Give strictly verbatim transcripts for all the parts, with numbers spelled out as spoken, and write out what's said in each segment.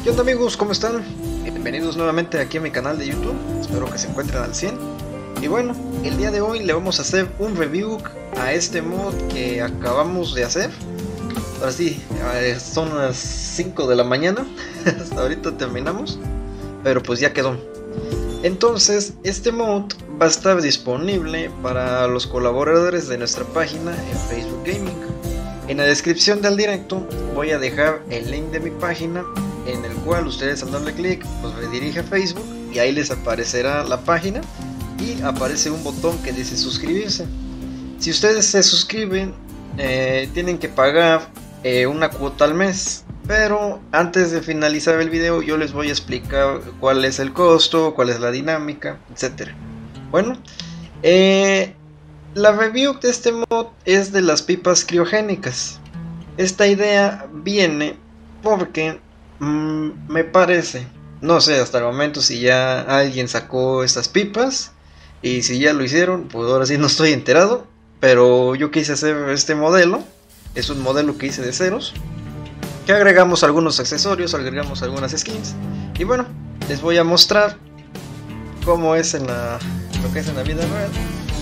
¿Qué onda amigos? ¿Cómo están? Bienvenidos nuevamente aquí a mi canal de YouTube. Espero que se encuentren al cien. Y bueno, el día de hoy le vamos a hacer un review a este mod que acabamos de hacer. Ahora sí, son las cinco de la mañana. Hasta ahorita terminamos, pero pues ya quedó. Entonces, este mod va a estar disponible para los colaboradores de nuestra página en Facebook Gaming. En la descripción del directo voy a dejar el link de mi página, en el cual ustedes al darle clic los redirige a Facebook y ahí les aparecerá la página y aparece un botón que dice suscribirse. Si ustedes se suscriben, eh, tienen que pagar eh, una cuota al mes. Pero antes de finalizar el video yo les voy a explicar cuál es el costo, cuál es la dinámica, etcétera. Bueno, eh, la review de este mod es de las pipas criogénicas. Esta idea viene porque mmm, me parece, no sé hasta el momento si ya alguien sacó estas pipas y si ya lo hicieron, pues ahora sí no estoy enterado. Pero yo quise hacer este modelo, es un modelo que hice de ceros. Que agregamos algunos accesorios, agregamos algunas skins. Y bueno, les voy a mostrar cómo es en la, lo que es en la vida real.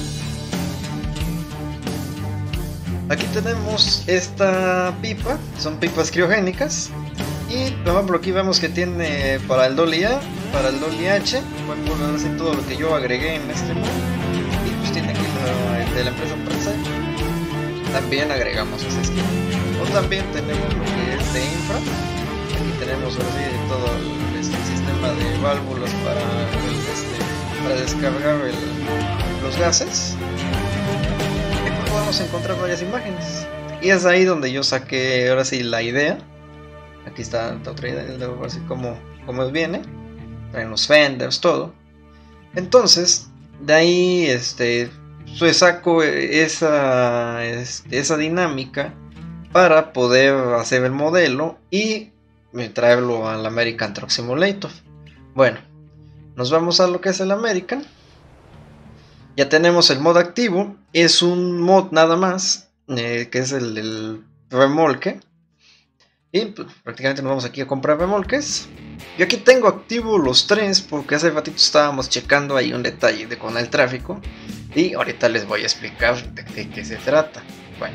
Aquí tenemos esta pipa, son pipas criogénicas. Y por ejemplo aquí vemos que tiene para el Dolly A, para el Dolly H. Voy a poner así todo lo que yo agregué en este mod. Y pues tiene aquí la, el de la empresa Prensai. También agregamos esa skin. O también tenemos lo que es de infra. Aquí tenemos así todo el, este, sistema de válvulas para, el, este, para descargar el, los gases. Y pues vamos a encontrar varias imágenes. Y es ahí donde yo saqué ahora sí la idea. Aquí está la otra idea, así como, como viene. Traen los fenders, todo. Entonces, de ahí este, pues saco esa, esa dinámica para poder hacer el modelo y traerlo al American Truck Simulator. Bueno, nos vamos a lo que es el American. Ya tenemos el mod activo. Es un mod nada más, eh, que es el del remolque. Y pues, prácticamente nos vamos aquí a comprar remolques. Yo aquí tengo activo los tres porque hace ratito estábamos checando ahí un detalle de, con el tráfico. Y ahorita les voy a explicar de, de qué se trata. Bueno,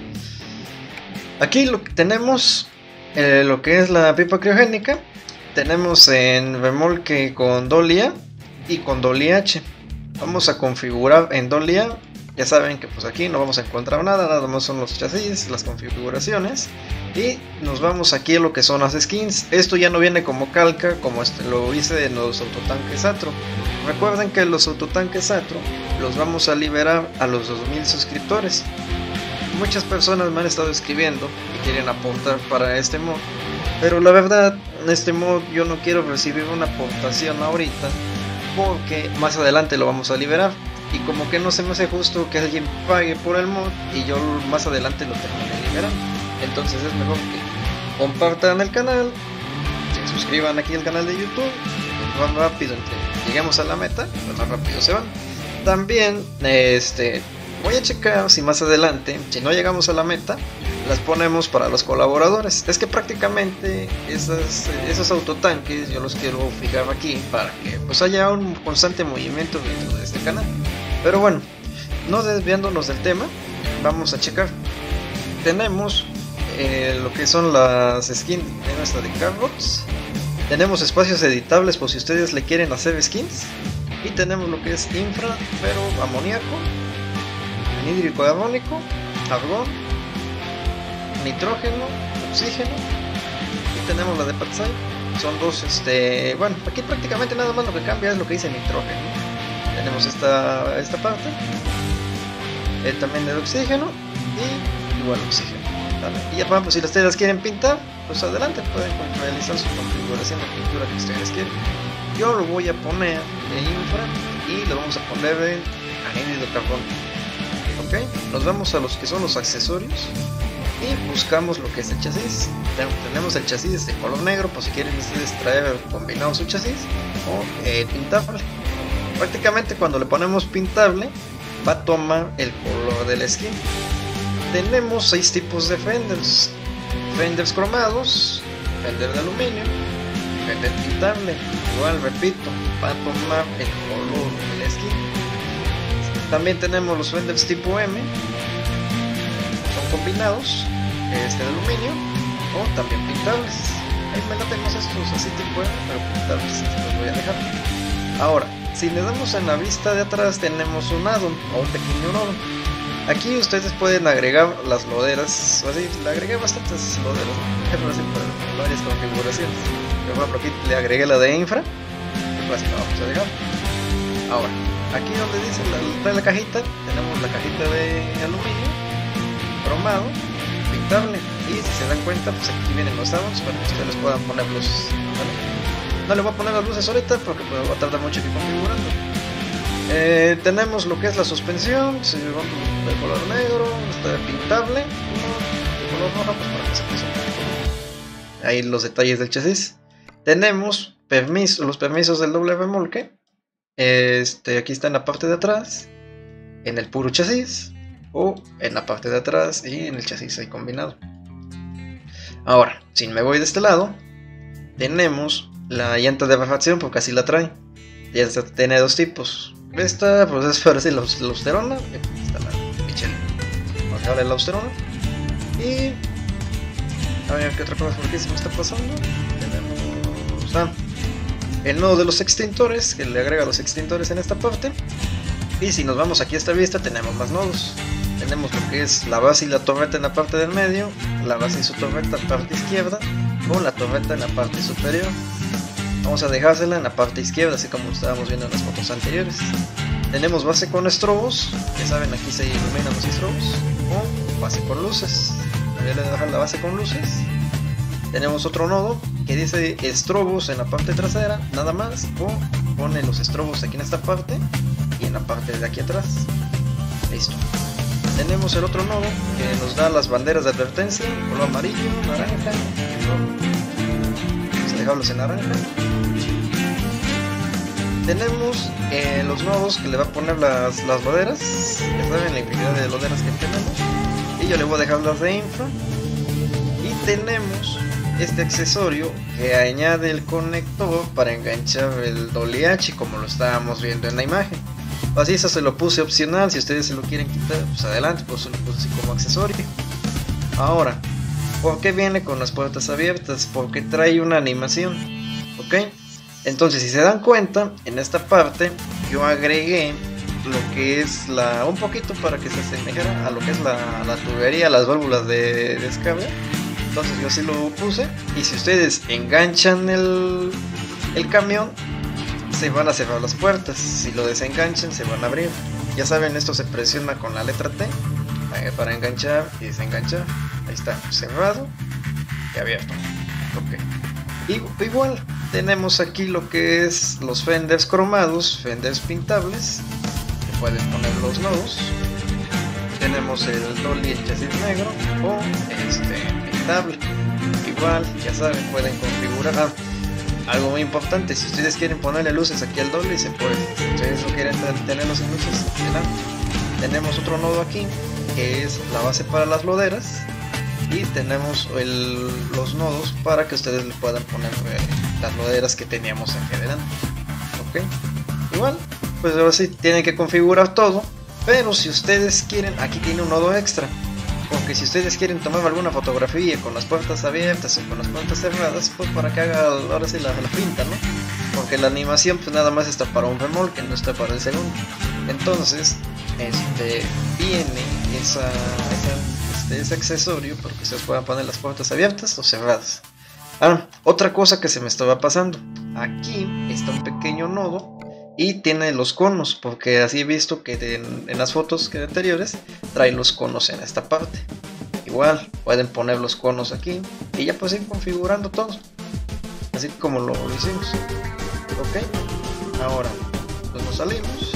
aquí lo que tenemos, eh, lo que es la pipa criogénica, tenemos en remolque con Dolly A y con Dolly H. Vamos a configurar en Dolly A. Ya saben que pues aquí no vamos a encontrar nada, nada más son los chasis, las configuraciones. Y nos vamos aquí a lo que son las skins. Esto ya no viene como calca, como este, lo hice en los autotanques Atro. Recuerden que los autotanques Atro los vamos a liberar a los dos mil suscriptores. Muchas personas me han estado escribiendo y quieren aportar para este mod, pero la verdad, en este mod yo no quiero recibir una aportación ahorita, porque más adelante lo vamos a liberar. Y como que no se me hace justo que alguien pague por el mod y yo más adelante lo termine liberando. Entonces es mejor que compartan el canal, se suscriban aquí al canal de YouTube. Más rápido, entre lleguemos a la meta, pues más rápido se van. También este voy a checar si más adelante, si no llegamos a la meta, las ponemos para los colaboradores. Es que prácticamente esas, esos autotanques yo los quiero fijar aquí para que pues haya un constante movimiento dentro de este canal. Pero bueno, no desviándonos del tema, vamos a checar. Tenemos eh, lo que son las skins de nuestra de Carbox. Tenemos espacios editables por si ustedes le quieren hacer skins. Y tenemos lo que es infra, pero amoníaco, anhídrico carbónico, argón, nitrógeno, oxígeno. Y tenemos la de Patsai. Son dos, este, bueno, aquí prácticamente nada más lo que cambia es lo que dice nitrógeno. Tenemos esta, esta parte, eh, también el oxígeno y igual oxígeno, ¿vale? Y ya, pues, si ustedes las quieren pintar, pues adelante, pueden realizar su configuración de pintura que ustedes quieren. Yo lo voy a poner en infra y lo vamos a poner en anhídrido carbónico. Ok, nos vamos a los que son los accesorios y buscamos lo que es el chasis. Tenemos el chasis de color negro, por si quieren ustedes traer combinado su chasis o eh, pintable. Prácticamente cuando le ponemos pintable va a tomar el color de la skin. Tenemos seis tipos de fenders: fenders cromados, fender de aluminio, fender pintable. Igual repito, va a tomar el color de la esquina. También tenemos los fenders tipo M, son combinados, este de aluminio, o también pintables. Ahí me la tenemos estos así tipo M, pero pintables, los voy a dejar. Ahora, si le damos en la vista de atrás, tenemos un addon o un pequeño nodo. Aquí ustedes pueden agregar las loderas, o así, le agregué bastantes loderas, ¿no? Así, por varias configuraciones. Por ejemplo, aquí le agregué la de infra, y pues la vamos a dejar. Ahora, aquí donde dice la, la, la cajita, tenemos la cajita de aluminio, cromado, pintable, y si se dan cuenta, pues aquí vienen los addons para que ustedes les puedan poner luces, ¿vale? No le voy a poner las luces ahorita porque pues, va a tardar mucho aquí configurando. Eh, tenemos lo que es la suspensión, si vamos de color negro, está pintable, de color rojo, pues para que se pase un poco. Ahí los detalles del chasis. Tenemos permiso, los permisos del doble remolque. Este, aquí está en la parte de atrás, en el puro chasis, o en la parte de atrás y en el chasis ahí combinado. Ahora, si me voy de este lado, tenemos la llanta de refacción, porque así la trae. Y esta tiene dos tipos. Esta pues es para decir la austerona, está la Michelin. Vamos a darle la austerona. Y a ver qué otra cosa por aquí se me está pasando. Tenemos ah, el nodo de los extintores, que le agrega los extintores en esta parte. Y si nos vamos aquí a esta vista, tenemos más nodos. Tenemos lo que es la base y la torreta en la parte del medio, la base y su torreta en la parte izquierda, o la torreta en la parte superior. Vamos a dejársela en la parte izquierda, así como estábamos viendo en las fotos anteriores. Tenemos base con estrobos, que saben, aquí se iluminan los estrobos, o base con luces. Voy a dejar la base con luces. Tenemos otro nodo que dice estrobos en la parte trasera, nada más, o pone los estrobos aquí en esta parte y en la parte de aquí atrás. Listo. Tenemos el otro nodo que nos da las banderas de advertencia, color amarillo, naranja y rojo. Vamos a dejarlos en naranja. Tenemos eh, los nodos que le va a poner las, las loderas, ya saben la infinidad de loderas que tenemos, y yo le voy a dejar las de infra. Y tenemos este accesorio que añade el conector para enganchar el Dolly H, como lo estábamos viendo en la imagen. Así, eso se lo puse opcional, si ustedes se lo quieren quitar, pues adelante, pues se lo puse así como accesorio. Ahora, ¿por qué viene con las puertas abiertas? Porque trae una animación, ¿ok? Entonces, si se dan cuenta, en esta parte yo agregué lo que es la, un poquito para que se asemejara a lo que es la, la tubería, las válvulas de, de escape. Entonces yo así lo puse, y si ustedes enganchan el, el camión, se van a cerrar las puertas. Si lo desenganchan, se van a abrir. Ya saben, esto se presiona con la letra T para enganchar y desenganchar. Ahí está, cerrado y abierto. Ok. Y, igual tenemos aquí lo que es los fenders cromados, fenders pintables, que pueden poner los nodos. Tenemos el Dolly, el chasis negro, o este pintable. Igual, ya saben, pueden configurar. Ah, algo muy importante, si ustedes quieren ponerle luces aquí al Dolly, se puede. Si ustedes no quieren tenerlos sin luces, adelante. Tenemos otro nodo aquí, que es la base para las loderas. Y tenemos el, los nodos para que ustedes le puedan poner eh, las loderas que teníamos aquí adelante. Ok, igual, pues ahora sí tienen que configurar todo. Pero si ustedes quieren, aquí tiene un nodo extra. Porque si ustedes quieren tomar alguna fotografía con las puertas abiertas o con las puertas cerradas, pues para que haga ahora sí la, la pinta, ¿no? Porque la animación pues nada más está para un remolque, no está para el segundo. Entonces, este viene esa, esa, este, ese accesorio para que ustedes puedan poner las puertas abiertas o cerradas. Ah, otra cosa que se me estaba pasando. Aquí está un pequeño nodo y tiene los conos, porque así he visto que en, en las fotos que anteriores trae los conos en esta parte. Igual pueden poner los conos aquí y ya pues ir configurando todo, así como lo, lo hicimos. Ok, ahora pues nos salimos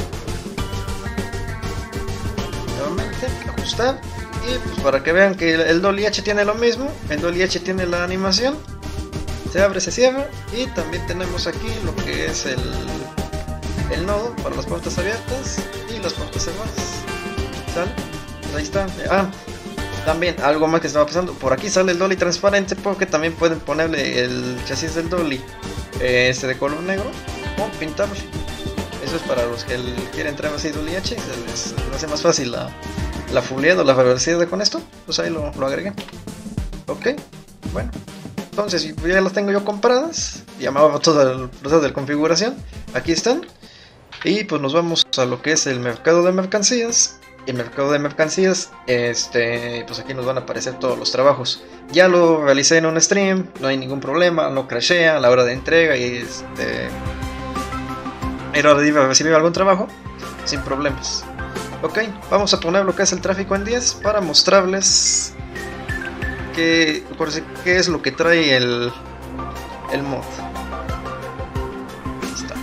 nuevamente, ajustar, y pues para que vean que el, el Dolly H tiene lo mismo. El Dolly H tiene la animación, se abre, se cierra, y también tenemos aquí lo que es el el nodo para las puertas abiertas y las puertas cerradas. ¿Sale? Ahí está. Ah, También algo más que estaba pasando, por aquí sale el dolly transparente porque también pueden ponerle el chasis del dolly eh, este de color negro o pintarlo. Eso es para los que quieren traer así dolly H, se les, les hace más fácil la, la fuleada o la velocidad con esto, pues ahí lo, lo agregué. Ok, bueno, entonces ya las tengo yo compradas, llamaba todo el proceso de configuración, aquí están. Y pues nos vamos a lo que es el mercado de mercancías. El mercado de mercancías, este, pues aquí nos van a aparecer todos los trabajos. Ya lo realicé en un stream, no hay ningún problema, no crashea a la hora de entrega y este, a la hora de recibir algún trabajo, sin problemas. Ok, vamos a poner lo que es el tráfico en diez para mostrarles qué, qué es lo que trae el, el mod. Ahí está.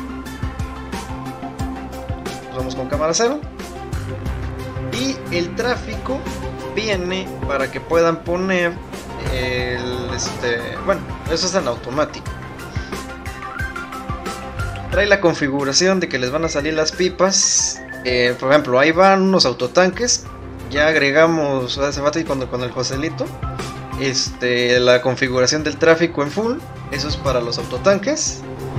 Nos vamos con cámara cero. Y el tráfico viene para que puedan poner el, este, bueno, eso es en automático. Trae la configuración de que les van a salir las pipas. Eh, por ejemplo, ahí van unos autotanques. Ya agregamos hace rato cuando con el Joselito este, la configuración del tráfico en full. Eso es para los autotanques.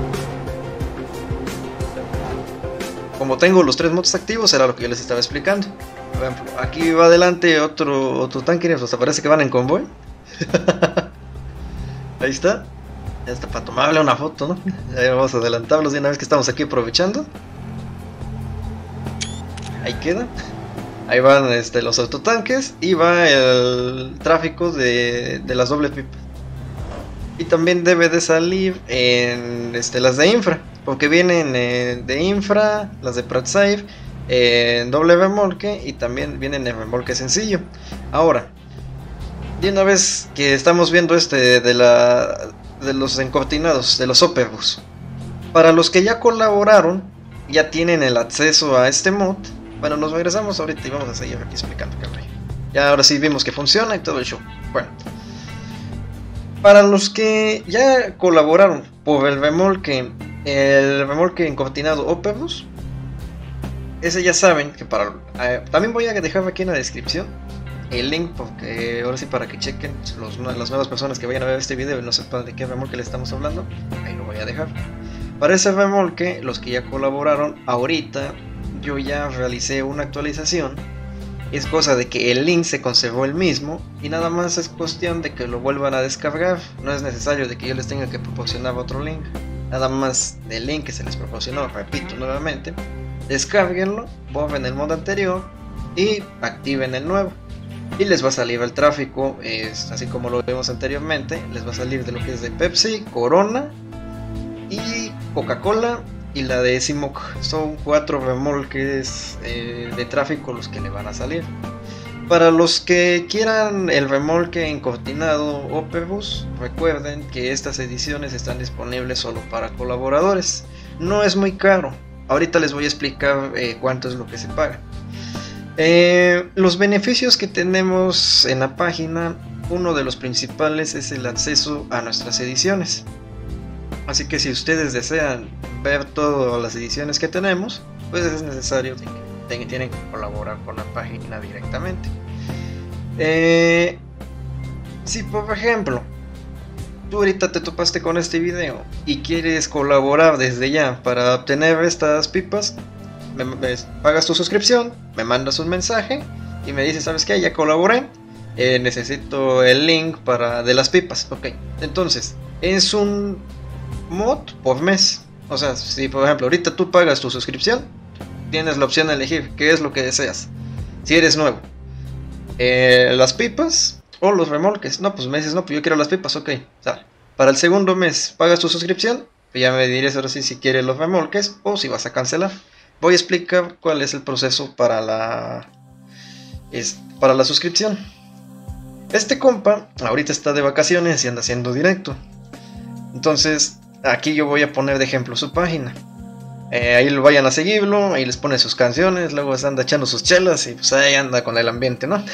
Como tengo los tres mods activos, era lo que yo les estaba explicando. Por ejemplo, aquí va adelante otro, otro tanque, pues parece que van en convoy. Ahí está. Ya está para tomarle una foto, ¿no? Ya vamos a adelantarlos de una vez que estamos aquí aprovechando. Ahí queda. Ahí van este, los autotanques y va el tráfico de, de las doble pipas. Y también debe de salir en este, las de infra, porque vienen eh, de infra, las de PratSafe, eh, en doble remolque y también vienen en remolque sencillo. Ahora, de una vez que estamos viendo este de, la, de los encortinados, de los Opebus, para los que ya colaboraron, ya tienen el acceso a este mod. Bueno, nos regresamos ahorita y vamos a seguir aquí explicando qué rollo. Ya ahora sí vimos que funciona y todo el show. Bueno. Para los que ya colaboraron por el remolque, el remolque encortinado Opebus, ese ya saben que para... Eh, también voy a dejar aquí en la descripción el link, porque ahora sí para que chequen los, las nuevas personas que vayan a ver este video y no sepan de qué remolque le estamos hablando, ahí lo voy a dejar. Para ese remolque, los que ya colaboraron, ahorita yo ya realicé una actualización. Es cosa de que el link se conservó el mismo y nada más es cuestión de que lo vuelvan a descargar. No es necesario de que yo les tenga que proporcionar otro link. Nada más del link que se les proporcionó, repito nuevamente, descárguenlo, borren el mod anterior y activen el nuevo. Y les va a salir el tráfico, es, así como lo vimos anteriormente, les va a salir de lo que es de Pepsi, Corona y Coca-Cola. Y la de Simoc. Son cuatro remolques eh, de tráfico los que le van a salir. Para los que quieran el remolque encortinado Opebus, recuerden que estas ediciones están disponibles solo para colaboradores. No es muy caro. Ahorita les voy a explicar eh, cuánto es lo que se paga. Eh, los beneficios que tenemos en la página, uno de los principales es el acceso a nuestras ediciones. Así que si ustedes desean ver todas las ediciones que tenemos, pues es necesario que tienen que colaborar con la página directamente. Eh, si por ejemplo tú ahorita te topaste con este video y quieres colaborar desde ya para obtener estas pipas, me, me, pagas tu suscripción, me mandas un mensaje y me dices, ¿sabes qué? Ya colaboré, eh, necesito el link para de las pipas. Ok, entonces es un mod por mes. O sea, si por ejemplo ahorita tú pagas tu suscripción, tienes la opción de elegir qué es lo que deseas. Si eres nuevo, eh, las pipas o los remolques. No, pues me dices, no, pues yo quiero las pipas, ok. O sea, para el segundo mes pagas tu suscripción, pues ya me dirás ahora sí si quieres los remolques o si vas a cancelar. Voy a explicar cuál es el proceso para la es, para la suscripción. Este compa ahorita está de vacaciones y anda haciendo directo. Entonces aquí yo voy a poner de ejemplo su página. Eh, ahí lo vayan a seguirlo, ahí les pone sus canciones, luego se anda echando sus chelas y pues ahí anda con el ambiente, ¿no?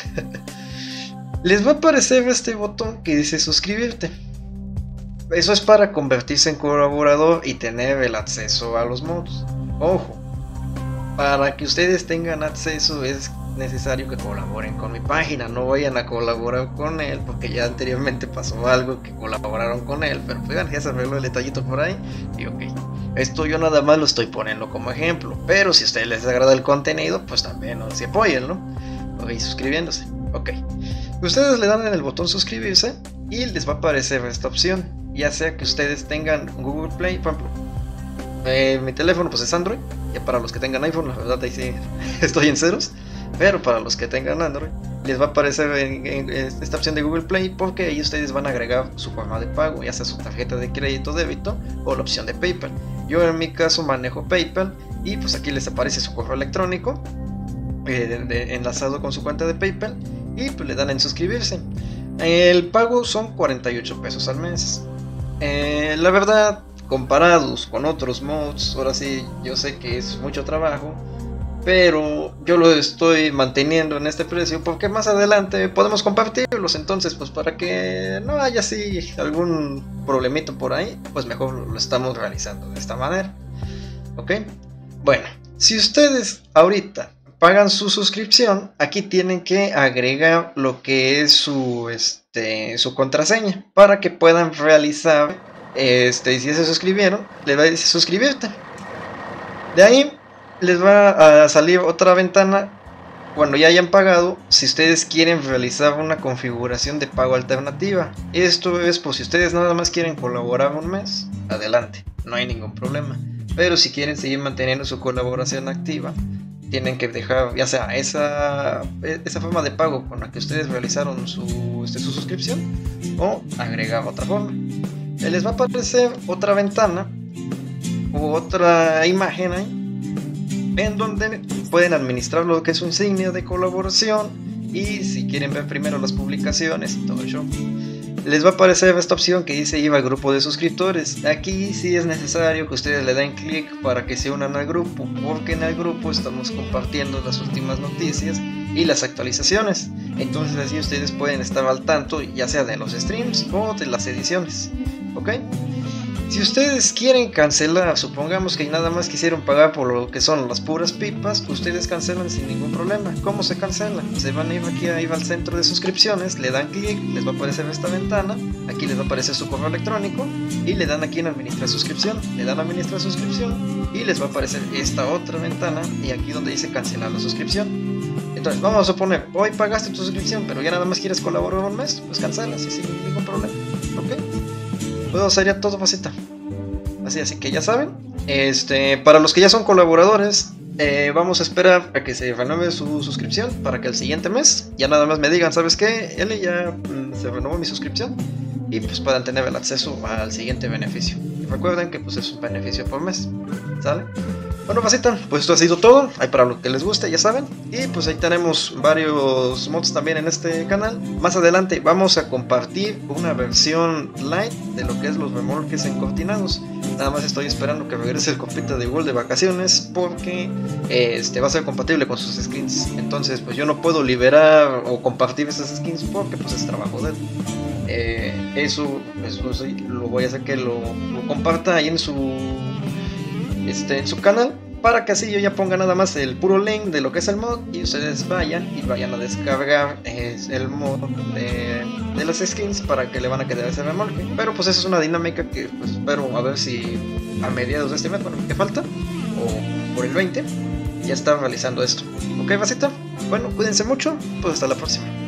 Les va a aparecer este botón que dice suscribirte. Eso es para convertirse en colaborador y tener el acceso a los mods. Ojo, para que ustedes tengan acceso es necesario que colaboren con mi página, no vayan a colaborar con él, porque ya anteriormente pasó algo que colaboraron con él, pero pues ya se arregló el detallito por ahí, y ok, esto yo nada más lo estoy poniendo como ejemplo, pero si a ustedes les agrada el contenido, pues también no se apoyen, ¿no? Ok, suscribiéndose, ok, ustedes le dan en el botón suscribirse, y les va a aparecer esta opción, ya sea que ustedes tengan Google Play, por ejemplo, eh, mi teléfono pues es Android, ya para los que tengan iPhone, la verdad ahí sí estoy en ceros. Pero para los que tengan Android, les va a aparecer en, en, en esta opción de Google Play, porque ahí ustedes van a agregar su forma de pago, ya sea su tarjeta de crédito, débito o la opción de PayPal. Yo en mi caso manejo PayPal y pues aquí les aparece su correo electrónico eh, de, enlazado con su cuenta de PayPal y pues le dan en suscribirse. El pago son cuarenta y ocho pesos al mes. Eh, la verdad, comparados con otros mods, ahora sí yo sé que es mucho trabajo, pero yo lo estoy manteniendo en este precio porque más adelante podemos compartirlos, entonces pues para que no haya así algún problemito por ahí, pues mejor lo estamos realizando de esta manera, ok. Bueno, si ustedes ahorita pagan su suscripción, aquí tienen que agregar lo que es su, este, su contraseña para que puedan realizar, este, si ya se suscribieron, le va a decir suscribirte. De ahí les va a salir otra ventana cuando ya hayan pagado, si ustedes quieren realizar una configuración de pago alternativa. Esto es por si ustedes nada más quieren colaborar un mes, adelante, no hay ningún problema. Pero si quieren seguir manteniendo su colaboración activa, tienen que dejar ya sea esa, esa forma de pago con la que ustedes realizaron su, este, su suscripción, o agregar otra forma. Les va a aparecer otra ventana u otra imagen ahí, en donde pueden administrar lo que es su insignia de colaboración, y si quieren ver primero las publicaciones y todo eso, les va a aparecer esta opción que dice ir al grupo de suscriptores. Aquí sí es necesario que ustedes le den clic para que se unan al grupo, porque en el grupo estamos compartiendo las últimas noticias y las actualizaciones, entonces así ustedes pueden estar al tanto ya sea de los streams o de las ediciones, ok. Si ustedes quieren cancelar, supongamos que nada más quisieron pagar por lo que son las puras pipas, ustedes cancelan sin ningún problema. ¿Cómo se cancela? Se van a ir aquí a ir al centro de suscripciones, le dan clic, les va a aparecer esta ventana, aquí les va a aparecer su correo electrónico y le dan aquí en administrar suscripción, le dan a administrar suscripción y les va a aparecer esta otra ventana y aquí donde dice cancelar la suscripción. Entonces vamos a suponer, hoy pagaste tu suscripción pero ya nada más quieres colaborar un mes, pues cancelas y sin ningún problema, ok. Pues sería todo facita. Así, así que ya saben, este, para los que ya son colaboradores, eh, vamos a esperar a que se renueve su suscripción para que el siguiente mes ya nada más me digan, ¿sabes qué? Eli, ya mm, se renovó mi suscripción, y pues puedan tener el acceso al siguiente beneficio. Y recuerden que pues es un beneficio por mes, ¿sale? Bueno, pasita, pues esto ha sido todo. Ahí para lo que les guste, ya saben. Y pues ahí tenemos varios mods también en este canal. Más adelante vamos a compartir una versión light de lo que es los remolques encortinados. Nada más estoy esperando que regrese el compita de World de vacaciones, porque eh, este va a ser compatible con sus skins. Entonces pues yo no puedo liberar o compartir esas skins porque pues es trabajo de él. Eh, eso, eso sí, lo voy a hacer que lo, lo comparta ahí en su Este, en su canal, para que así yo ya ponga nada más el puro link de lo que es el mod y ustedes vayan y vayan a descargar eh, el mod de, de las skins para que le van a quedar ese remolque. Pero pues esa es una dinámica que pues espero a ver si a mediados de este mes, bueno, que falta, o por el veinte, ya está realizando esto. Ok, vasita, bueno, cuídense mucho, pues hasta la próxima.